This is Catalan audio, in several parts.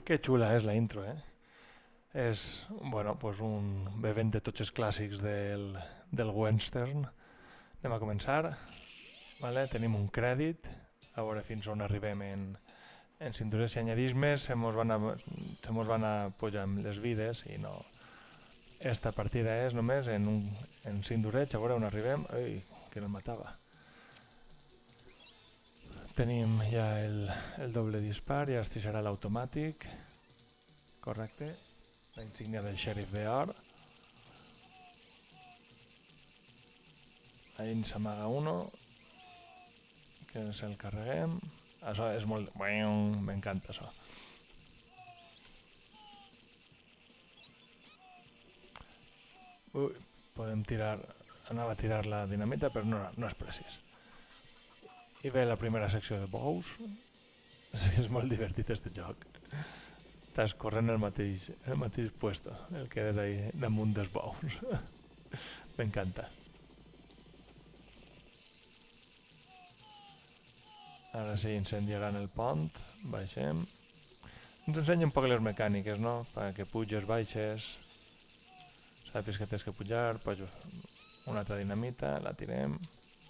Que xula és la intro, eh? És, bueno, pues un bevent de tots els clàssics del western. Anem a començar. Vale? Tenim un crèdit. A veure fins on arribem en cintures i anyadismes. Se mos van a pujar amb les vides i no... Esta partida és només en cinturets. A veure on arribem. Ai, que no el matava. Tenim ja el doble dispar, ja es serà l'automàtic. Correcte. La insígnia del xèrif d'or. Ahí ens amaga uno. Que ens el carreguem. Això és molt... M'encanta això. Ui, podem tirar... Anava a tirar la dinamita, però no és precís. I ve la primera secció de bous. És molt divertit este joc. Estàs corrent el mateix puesto, el que és ahí damunt dels bous. M'encanta. Ara sí, incendiaran el pont. Baixem. Ens ensenya un poc les mecàniques, no? Perquè puges, baixes. Sàpies que tens que pujar. Pues una altra dinamita, la tirem.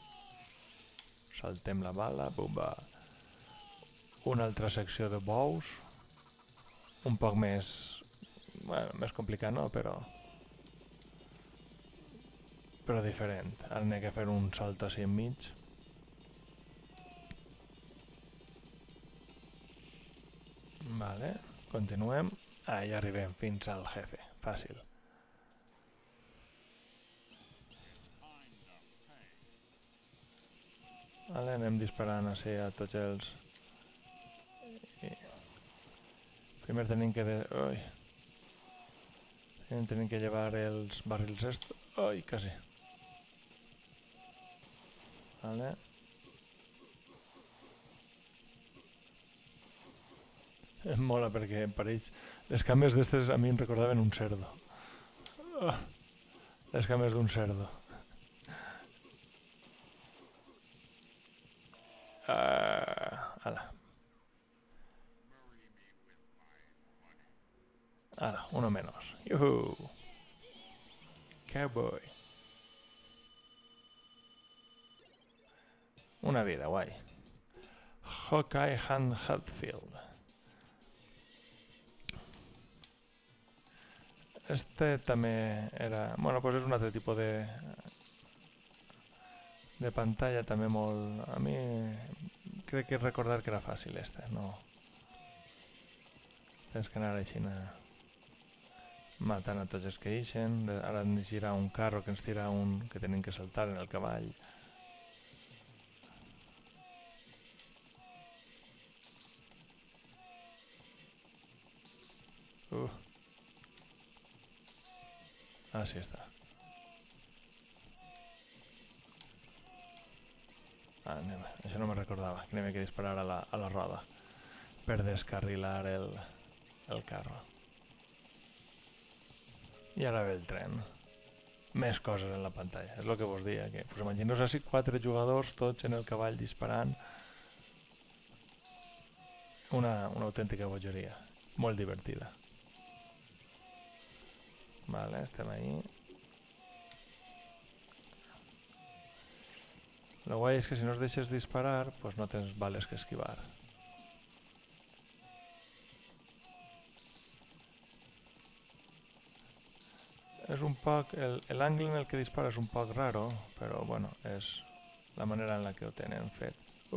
Saltem la bala. Bumba. Una altra secció de bous. Un poc més... Bueno, més complicat, no? Però diferent. Ara n'he que fer un salt així enmig. Vale, continuem. Ja arribem fins al jefe. Fàcil. Vale, anem disparant així a tots els... Primer tenim que... Tenim que llevar els barrils estos. Ai, quasi. Vale. Em mola perquè per ells... Les cames d'estes a mi em recordaven un cerdo. Les cames d'un cerdo. Ala. Ala, uno menos. Yuhu. Cowboy. Una vida, guai. Hawkeye Han Hatfield. Este també era... Bueno, pues és un altre tipus de pantalla també molt... A mi crec que recordar que era fàcil este, no? Tens que anar així matant a tots els que ixen. Ara ens gira un carro que ens tira un que tenim que saltar en el cavall. Així està. Anem. Això no me recordava, que anem que disparar a la roda per descarrilar el carro. I ara ve el tren. Més coses en la pantalla. És el que vos deia. Pues imagineu així 4 jugadors tots en el cavall disparant. Una autèntica bogeria. Molt divertida. Vale, estem ahí. Lo guai és que si no es deixes disparar, pues no tens bales que esquivar. És un poc... L'angle en el que dispara és un poc raro, però bueno, és la manera en la que ho tenen fet.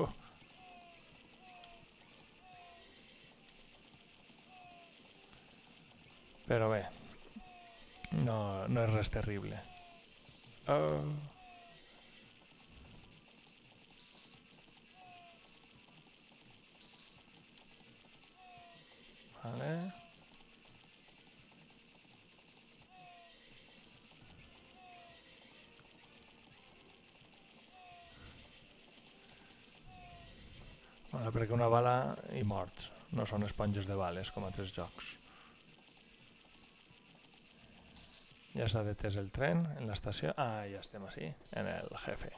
Però bé, no és res terrible. Vale. Bueno, perquè una bala i morts. No són esponges de bales com altres jocs. Ja s'ha detès el tren en l'estació. Ah, ja estem així, en el jefe.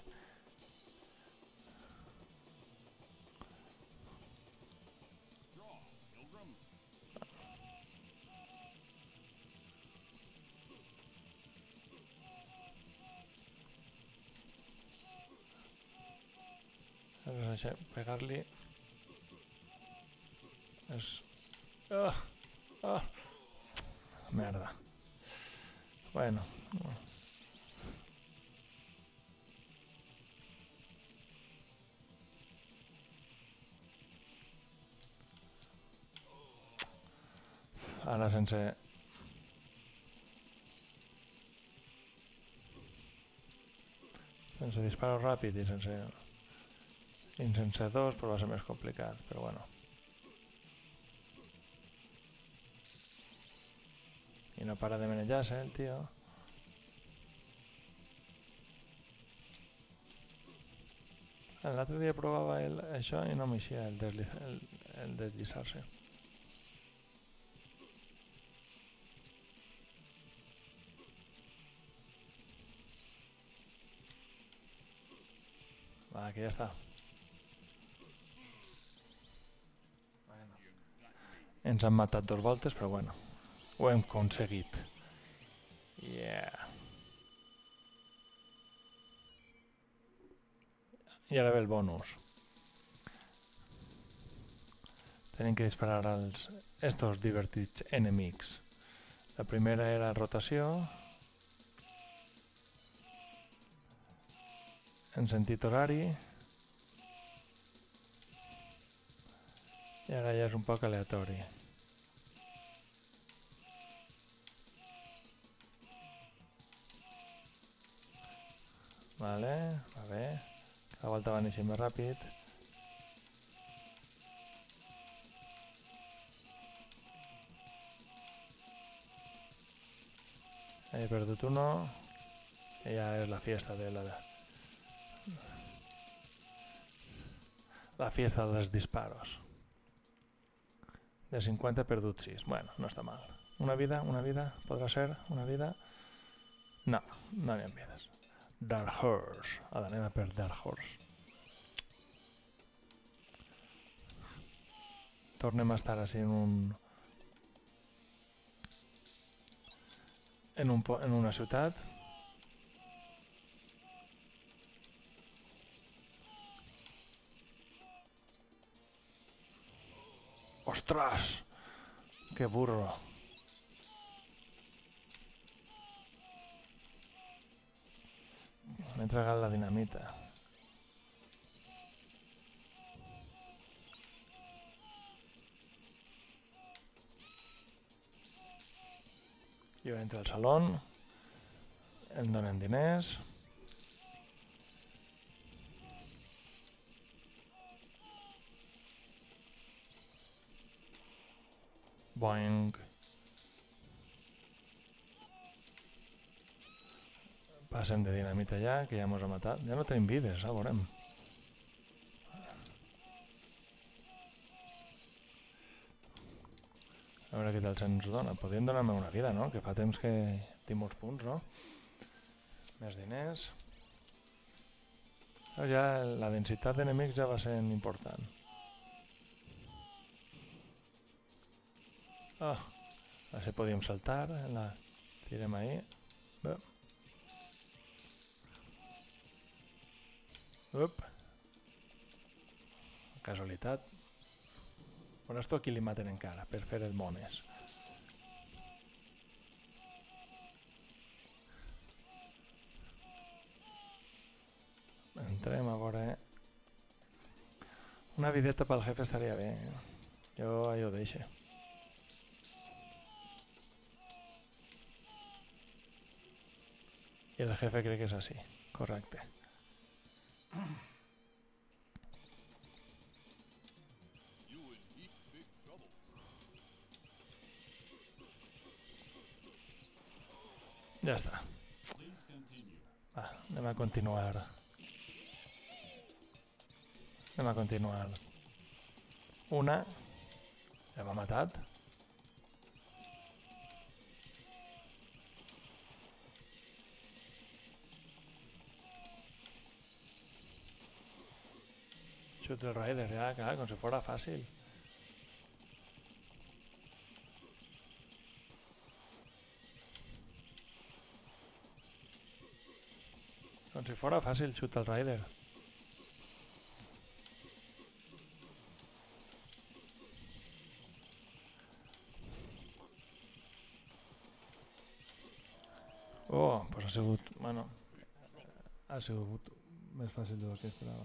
pegar-li és... merda. Bueno. Ara sense disparo ràpid i sense dos però va ser més complicat, però bueno. I no para de manejar-se el tio. L'altre dia provava això i no m'eixia el deslliçar-se. Va, que ja està. Bueno. Ens han matat 2 voltes, però bueno, ho hem aconseguit. Yeah. I ara ve el bonus. Tenim que disparar als estos divertits enemics. La primera era rotació. En sentit horari. I ara ja és un poc aleatori. Vale, va bé. Cada volta va néixer més ràpid. He perdut uno. I ja és la fiesta de la fiesta dels disparos. De 50 he perdut 6. Bueno, no està mal. Una vida, podrà ser una vida. No, no n'hi ha vides. Dark Horse. Ara anem a per Dark Horse. Tornem a estar així en una ciutat. Ostres! Que burro! M'he tragat la dinamita. Jo entro al saló, em donen diners. Boing. Passem de dinamita ja, que ja mos ha matat. Ja no tenim vides, ja veurem. A veure què tal se'ns dona. Podríem donar-me una vida, no? Que fa temps que tinc molts punts, no? Més diners. Ja la densitat d'enemics ja va sent important. Així podíem saltar. La tirem ahí. Casualitat. Veuràs tu a qui li maten encara per fer el mones. Entrem a veure. Una videta pel jefe estaria bé. Jo allò ho deixo. I el jefe crec que és així. Correcte. Ja està. Va, anem a continuar. Una. Ja m'ha matat. Shoot el Rider, ja, clar, com si fora fàcil. Com si fora fàcil, Shoot el Rider. pues ha sigut, bueno, ha sigut més fàcil del que esperava.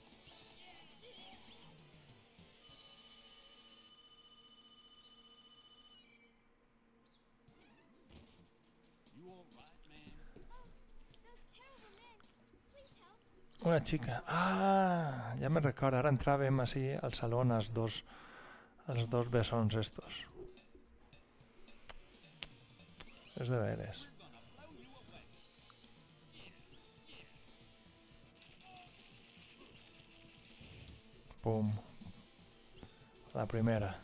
Una xica. Ah, ja me recordo. Ara entràvem així al saló els dos bessons estos. És de veres. Pum. La primera.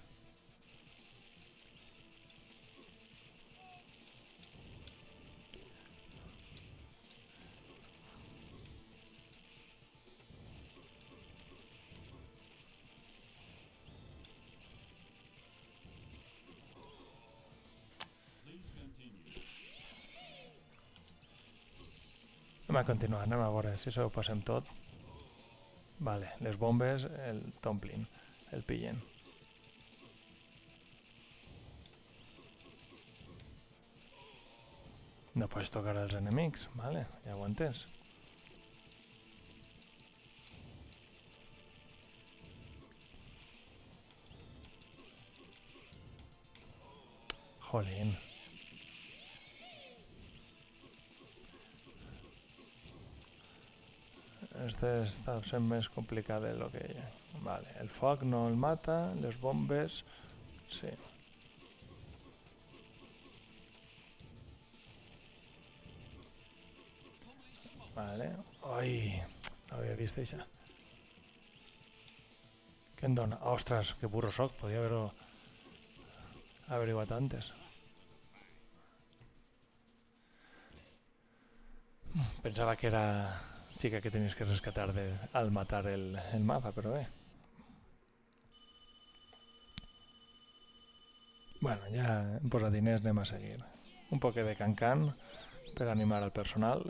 Anem a continuar, anem a veure si se ho passem tot. Vale, les bombes el t'omplin, el pillen. No pots tocar els enemics, vale, ja ho entens. Jolín. Este està sent més complicat de lo que ella. Vale, el foc no el mata, les bombes... Sí. Vale. Ai, no havia vist això. Què em dona? Ostres, que burro soc, podia haver-ho averiguat antes. Pensava que era xica que tenies que rescatar al matar el mapa, però bé. Bueno, ja hem posat diners, anem a seguir. Un poc de cancan per animar al personal.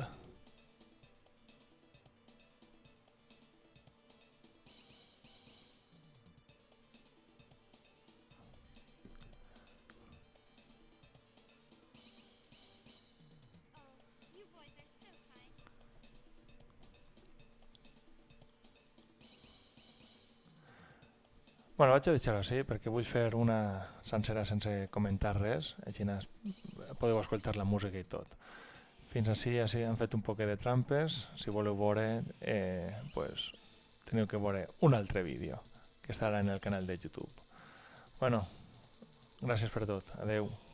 Bueno, vaig a deixar-ho així perquè vull fer una sencera sense comentar res, així podeu escoltar la música i tot. Fins així hem fet un poc de trampes, si voleu veure, pues, teniu que veure un altre vídeo que estarà en el canal de YouTube. Bueno, gràcies per tot, adeu.